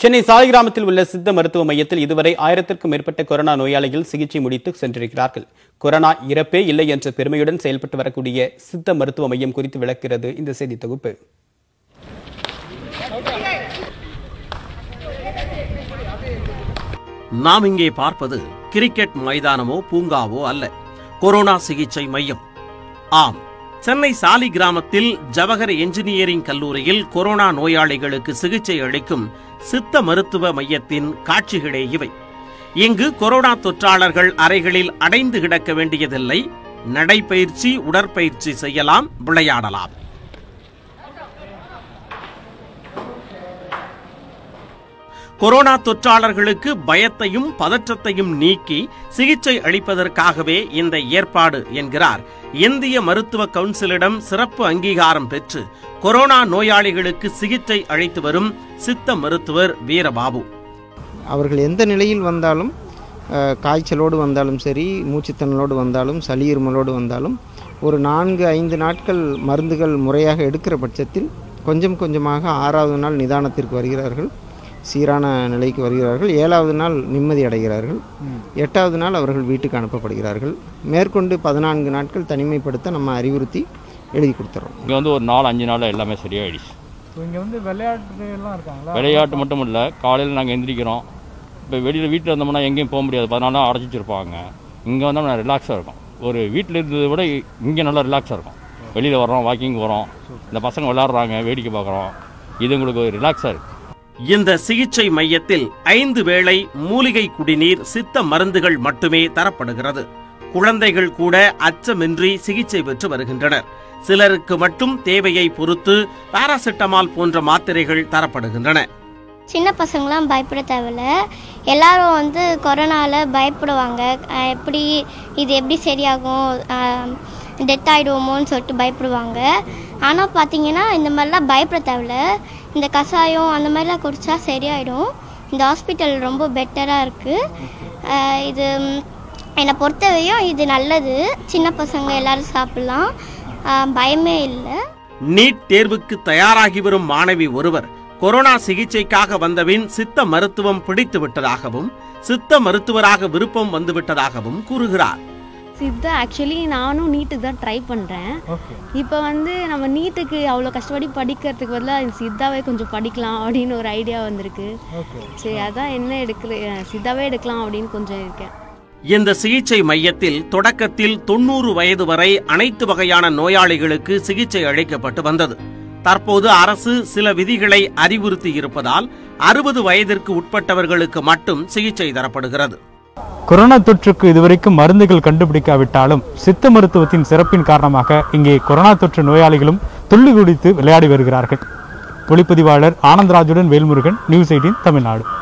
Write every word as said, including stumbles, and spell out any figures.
சென்னை சாலிகிராமத்தில் உள்ள சித்த மருத்துவ மையத்தில் இதுவரை ஆயிரத்திற்கும் மேற்பட்ட கொரோனா நோயாளிகள் சிகிச்சை முடித்து சென்றிருக்கிறார்கள். கொரோனா இறப்பே இல்லை என்ற பெருமையுடன் செயல்பட்டு வரக்கூடிய சித்த மருத்துவ மையம் குறித்து விளக்கிறது இந்த செய்தி தொகுப்பு. நாம் இங்கே பார்ப்பது கிரிக்கெட் மைதானமோ பூங்காவோ அல்ல, கொரோனா சிகிச்சை மையம். ஆம், சென்னை சாலிகிராமத்தில் ஜவஹர் என்ஜினியரிங் கல்லூரியில் கொரோனா நோயாளிகளுக்கு சிகிச்சை அளிக்கும் சித்த மருத்துவ மையத்தின் காட்சிகளே இவை. இங்கு கொரோனா தொற்றாளர்கள் அறைகளில் அடைந்து கிடக்க வேண்டியதில்லை. நடைப்பயிற்சி, உடற்பயிற்சி செய்யலாம், விளையாடலாம். கொரோனா தொற்றாளர்களுக்கு பயத்தையும் பதற்றத்தையும் நீக்கி சிகிச்சை அளிப்பதற்காகவே இந்த ஏற்பாடு என்கிறார் இந்திய மருத்துவ கவுன்சிலிடம் சிறப்பு அங்கீகாரம் பெற்று கொரோனா நோயாளிகளுக்கு சிகிச்சை அளித்து வரும் சித்த மருத்துவர் வீரபாபு. அவர்கள் எந்த நிலையில் வந்தாலும், காய்ச்சலோடு வந்தாலும் சரி, மூச்சுத்திணறலோடு வந்தாலும், சளி இருமலோடு வந்தாலும், ஒரு நான்கு ஐந்து நாட்கள் மருந்துகள் முறையாக எடுக்கிற பட்சத்தில் கொஞ்சம் கொஞ்சமாக ஆறாவது நாள் நிதானத்திற்கு வருகிறார்கள், சீரான நிலைக்கு வருகிறார்கள். ஏழாவது நாள் நிம்மதி அடைகிறார்கள். எட்டாவது நாள் அவர்கள் வீட்டுக்கு அனுப்பப்படுகிறார்கள். மேற்கொண்டு பதினான்கு நாட்கள் தனிமைப்படுத்த நம்ம அறிவுறுத்தி எழுதி கொடுத்துறோம். இங்கே வந்து ஒரு நாலு அஞ்சு நாள் எல்லாமே சரியாயிடுச்சு. இங்கே வந்து விளையாட்டு எல்லாம் இருக்காங்களா? விளையாட்டு மட்டும் இல்லை, காலையில் நாங்கள் எந்திரிக்கிறோம். இப்போ வெளியில் வீட்டில் இருந்தோம்னா எங்கேயும் போக முடியாது, பதினாலு நாள் அடைச்சி வச்சுருப்பாங்க. இங்கே வந்தால் நான் ரிலாக்ஸாக இருக்கும். ஒரு வீட்டில் இருந்ததை விட இங்கே நல்லா ரிலாக்ஸாக இருக்கும். வெளியில் வர்றோம், வாக்கிங் வரோம், இந்த பசங்க விளையாடுறாங்க, வேடிக்கை பார்க்குறோம். இது உங்களுக்கு ரிலாக்ஸாக இருக்குது. இந்த சிகிச்சை மையத்தில் ஐந்து வேளை மூலிகை குடிநீர், சித்த மருந்துகள் மட்டுமே தரப்படுகிறது. குழந்தைகள் கூட அச்சமின்றி சிகிச்சை பெற்று வருகின்றனர். சிலருக்கு மட்டும் தேவையை பொறுத்து பாராசிட்டமால் போன்ற மாத்திரைகள் தரப்படுகின்றன. சின்ன பசங்களாம் பயப்பட தேவையில்ல. எல்லாரும் வந்து கொரோனாவில் பயப்படுவாங்க. எப்படி இது எப்படி சரியாகும், டெத் ஆகிடுவோமோன்னு சொல்லிட்டு பயப்படுவாங்க. ஆனால் பார்த்தீங்கன்னா இந்த மாதிரிலாம் பயப்பட தேவையில்ல. இந்த கஷாயம் அந்த மாதிரிலாம் குடித்தா சரியாயிடும். இந்த ஹாஸ்பிட்டல் ரொம்ப பெட்டராக இருக்குது. இது என்னை பொறுத்தவரையும் இது நல்லது. சின்ன பசங்க எல்லாரும் சாப்பிடலாம், பயமே இல்லை. நீட் தேர்வுக்கு தயாராகி வரும் மாணவி ஒருவர் கொரோனா சிகிச்சைக்காக வந்தபின் சித்த மருத்துவம் பிடித்து விட்டதாகவும் சித்த மருத்துவராக விருப்பம் வந்துவிட்டதாகவும் கூறுகிறார். சித்தா ஆக்சுவலி நானும் நீட்டுக்கு தான் ட்ரை பண்ணுறேன். இப்போ வந்து நம்ம நீட்டுக்கு அவ்வளோ கஷ்டப்படி படிக்கிறதுக்கு பதிலாக சித்தாவே கொஞ்சம் படிக்கலாம் அப்படின்னு ஒரு ஐடியா வந்திருக்கு. சரி, அதான் என்ன எடுக்கல, சித்தாவே எடுக்கலாம் அப்படின்னு கொஞ்சம் இருக்கேன். இந்த சிகிச்சை மையத்தில் தொடக்கத்தில் தொண்ணூறு வயது வரை அனைத்து வகையான நோயாளிகளுக்கு சிகிச்சை அளிக்கப்பட்டு வந்தது. தற்போது அரசு சில விதிகளை அறிவுறுத்தி இருப்பதால் அறுபது வயதிற்கு உட்பட்டவர்களுக்கு மட்டும் சிகிச்சை தரப்படுகிறது. கொரோனா தொற்றுக்கு இதுவரைக்கும் மருந்துகள் கண்டுபிடிக்காவிட்டாலும் சித்த மருத்துவத்தின் சிறப்பின் காரணமாக இங்கே கொரோனா தொற்று நோயாளிகளும் துள்ளி குதித்து விளையாடி வருகிறார்கள். ஒளிப்பதிவாளர் ஆனந்தராஜுடன் வேல்முருகன், நியூஸ் எய்ட்டீன் தமிழ்நாடு.